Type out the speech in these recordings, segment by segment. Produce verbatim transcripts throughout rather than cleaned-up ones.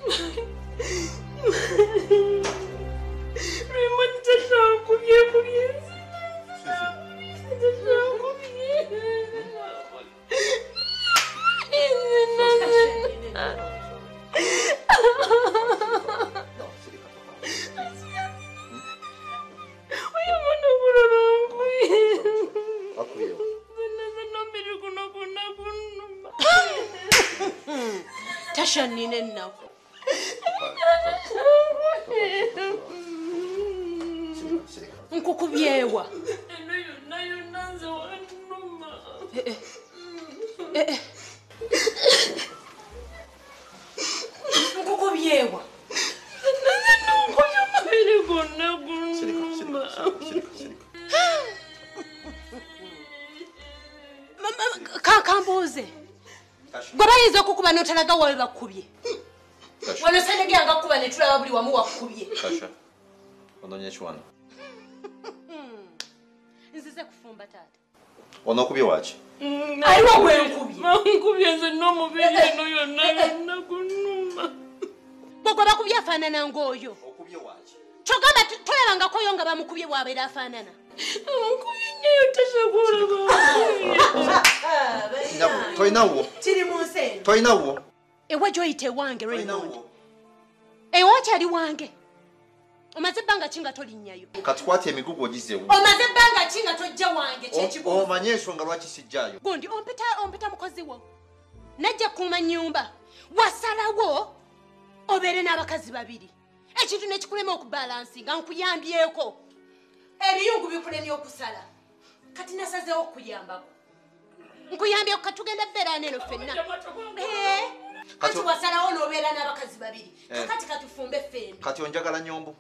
Raymond ndashaka kubye kubye. Ndashaka kubye. Tasha nine nako. Nkukubyewa. Nayo nayo nanze wanuma. Eh eh. Eh. Nkukubyewa. Nanze nonkoyo mabere gonna gunuma. Mama kakambuze. Gobayizo kukuba notalaga wawe bakubye. Wano sene gyanga kuba ne tulaba buli wamu wakubye. Tasha. Ononye chwana. Nzize kufumba tata. Onokubye wachi? Aliwo gwe nkubye. Nkubye nze no mubiri no yonna nakunuma. Boko bakubye afanana ngoyo. Okubye wachi? Chogamba toyabanga koyo nga bamukubye bwabera afanana. Nkubye nyeyo tashagora ba. Nabo toinawo. Tiri munse. Toinawo. Ewa joyite wange Raymond. Ewa chali wange. Omaze banga chinga tolinyayo. Katwate emigugu ogizewo. Omaze banga chinga tojja wange chechibu. O manyesho nga lwaki sijjayo. Gundi ompita ompita mukozi wo. Najja kuma nyumba. Wasalawo obere n'abakazi babiri. Ekintu ne kikulema okubalansinga nkuyambyeko. Ebiyungu bikulemye okusala. Kati nasazeewo okuyambako. Nkuyambye katugenda bera neno fenna. Eh. Kati wasalawo n'obeera n'abakazi babiri. Kakati katufumbe fenna. Kati onjagala nyombo.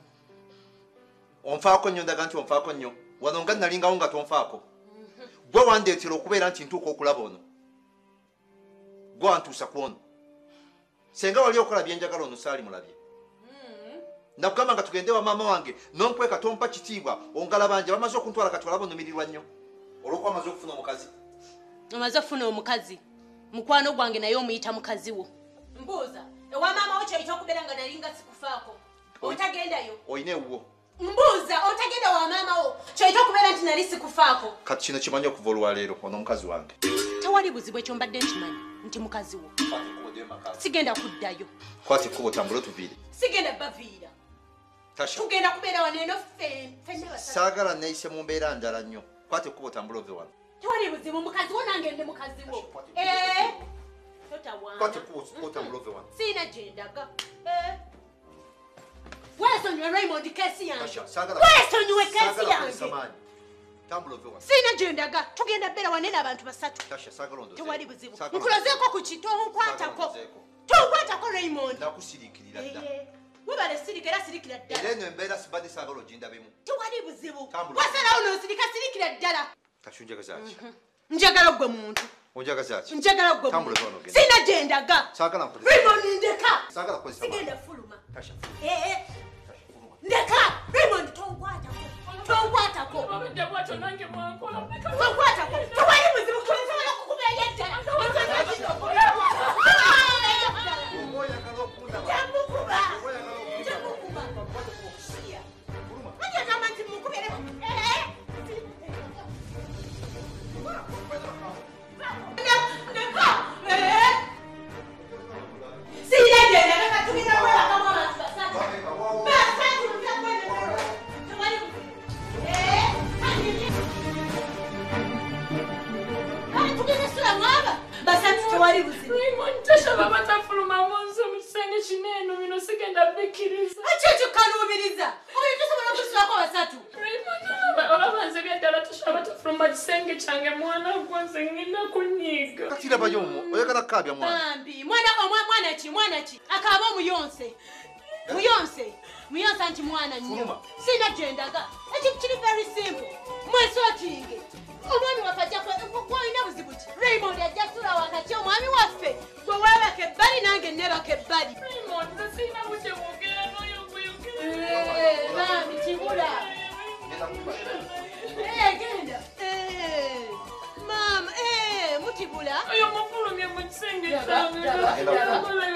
Onfaako nnyo ndaga nti onfaako nnyo. Wano nga nalingawo nga tonfaako. Gwe wandeetera okubeera nti ntuuka okulaba ono. Gwe wantuusa ku ono. Senga wali okola byenjagala ono saali mulabye. Nakugamba nga tugende wa maama wange n'onkweka tompa kitiibwa ongala banje bamaze okuntwala kati walaba onumirirwa nnyo. Olw'okuba amaze okufuna omukazi. Amaze okufuna omukazi. Mukwano gwange naye omuyita mukazi wo. Mbuuza, ewa maama wo kyayita okubeera nga nalinga sikufaako. Otagendayo. Oyina ewuwo. Mbuuza, otagenda wa maama wo kyayita okubeera nti nali sikufaako. Kati kino kimanyi okuva olwaleero ono omukazi wange. Tewali buzibu ekyo mbadde nkimanyi nti mukazi wo. Sigenda kuddayo. Kwati ekkubo otambule otuviire. Sigenda baviira. Tasha. Tugenda kubeera wano eno ffenna basatu. Saagala neeyise mu mbeera njala nnyo. Kwati ekkubo otambule ove wano. Tewali buzibu mukazi wo nange ndi mukazi wo. Eh. Kwati ekkubo otambule ove wano. Siina gye ndaga. Eh. Weesonyiwe Raymond kesi yange. Tasha, saagala. Weesonyiwe kesi yange. Tambule ove wano. Siina gye ndaga. Tugenda beera wano eno abantu basatu. Tasha, saagala ondoze. Tewali buzibu. Nkulozeeko ku kito onkwatako. Tonkwatako Raymond. Nakusiriikirira dda. Webale sirika era sirikira ddala. Era eno embeera sibadde saagala ogindabemu. Tewali buzibu. Tambula. Wasalawo n'osirika sirikira ddala. Tasha onjagaza ki? Njagala gwe muntu. Onjagaza ki? Njagala gwe Tambula muntu. ove wano ogende. Siina gye ndaga. Saagala nkozesa. Raymond ndeka. Saagala kozesa. Sigenda fuluma. Tasha. Eh eh. Ndeka. Raymond tonkwatako. Tonkwatako. Babadde bwatyo nange mwankola. Tonkwatako. Tewali buzibu kusobola okukubeera ddala. Jamukuba. Jamukuba. Ajja kama nti mukubere. Eh. Ndeka. Eh. Siina gye ndaga katugenda kwera kama abantu basatu. Basatu ntakwenda. Tewali buzibu. Eh. Kati tugenda sula mwaba. Basatu tewali buzibu. Raymond Tasha baba tafuluma munsi mu kisenge kinene bino sigenda bikkiriza. Akyo kanubiriza. Oyo tusobola kusulako basatu. Raymond olaba nze byaddala Tasha batafuluma kisenge kyange mwana gwanze ngenda kunyiga. Kati labayo omwo oyagala kkaabya mwana. Bambi mwana mwana ki mwana ki akaaba omuyonse. Muyonse. Muyonsa nti mwana nnyo. Sina gye ndaga. Ekyo kiri very simple. Mwesotinge. Omwami waffe ajja kwolina buzibu ki? Raymond ajja sula wakati omwami waffe. Gwe weebaka ebbali nange neebaka ebbali. Raymond nze sirina bukye bwogera n'oyo gweyogera. Eh, bambi kibula. Eh, genda. Eh, maama, eh, mutibula. Oyo mufulumye mu kisenge kyange.